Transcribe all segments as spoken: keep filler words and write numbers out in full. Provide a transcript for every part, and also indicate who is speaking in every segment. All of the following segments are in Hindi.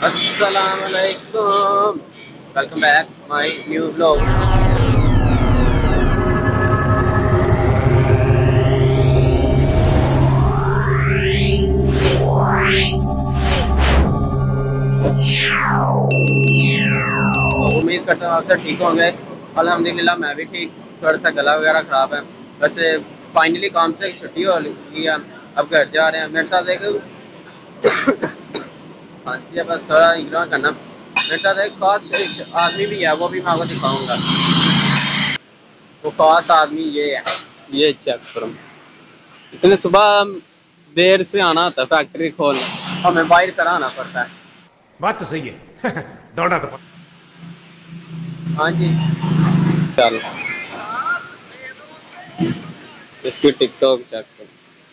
Speaker 1: Assalamualaikum. Welcome back my new vlog. उम्मीद करता हूँ आप सब ठीक होंगे। अल्हम्दुलिल्लाह मैं भी ठीक। थोड़ा सा गला वगैरह खराब है। वैसे फाइनली काम से छुट्टी हो गई है, अब घर जा रहे हैं। मेरे साथ एक खांसी है, बस थोड़ा इग्नोर करना। मेरे साथ एक खास आदमी भी है, वो भी मैं आपको दिखाऊंगा। वो खास आदमी ये है, ये चेक करो। इसने सुबह देर से आना होता है फैक्ट्री खोलने, हमें बाहर कर आना पड़ता है।
Speaker 2: बात तो सही है। दौड़ना तो
Speaker 1: हाँ जी, चल इसकी टिकटॉक चेक करो।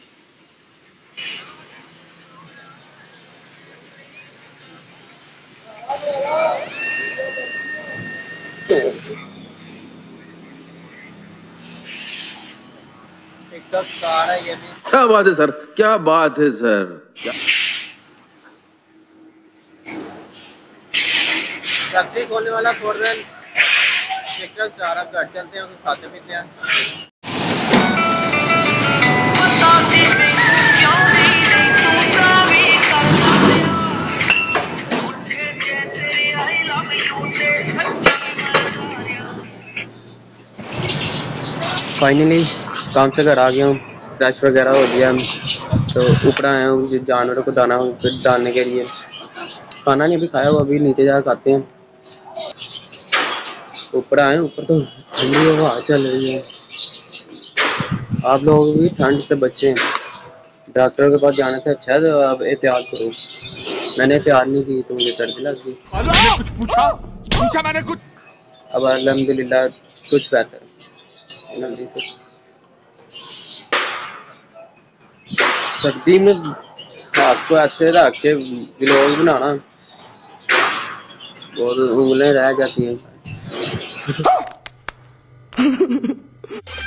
Speaker 1: टिकटॉक स्टार है ये भी।
Speaker 3: क्या बात है सर, क्या बात है सर, क्या
Speaker 1: फैक्ट्री खोलने वाला फोर व्हील टिकटॉक स्टार। अब घर चलते हैं, कुछ खाते पीते हैं। फाइनली काम से घर आ गया हूँ, फ्रेश वगैरह हो गया। तो ऊपर आया हूँ जानवरों को दाना डालने के लिए। खाना नहीं अभी खाया हुआ, अभी नीचे जाकर खाते हैं। ऊपर आए, ऊपर तो ठंडी हवा चल रही है। आप लोग भी ठंड से बचे। डॉक्टर के पास जाने से अच्छा है तो अब एहतियात करो। मैंने एहतियात नहीं की तो मुझे सर्दी लग गई।
Speaker 2: मैंने कुछ पूछा पूछा मैंने कुछ।
Speaker 1: अब अल्हम्दुलिल्लाह कुछ बेहतर। सर्दी में हाथ को ऐसे रख के व्लॉग बनाना और उंगलें रह जाती हैं।